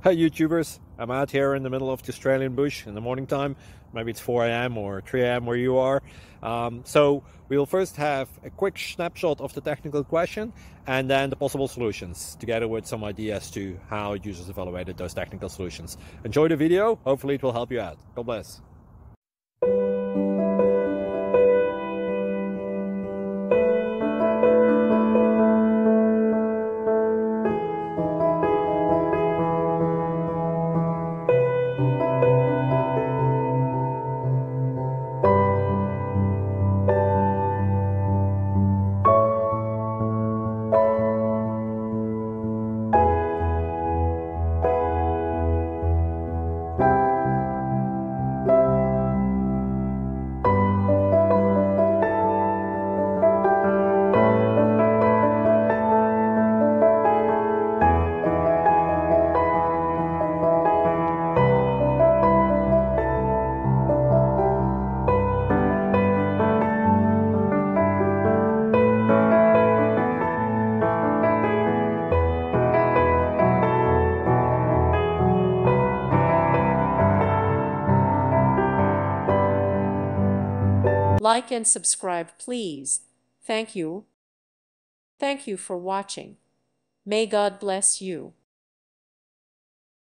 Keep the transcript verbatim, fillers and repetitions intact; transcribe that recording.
Hey YouTubers, I'm out here in the middle of the Australian bush in the morning time. Maybe it's four A M or three A M where you are. Um, so we will first have a quick snapshot of the technical question and then the possible solutions, together with some ideas to how users evaluated those technical solutions. Enjoy the video, hopefully it will help you out. God bless. Like and subscribe, please. Thank you. Thank you for watching. May God bless you.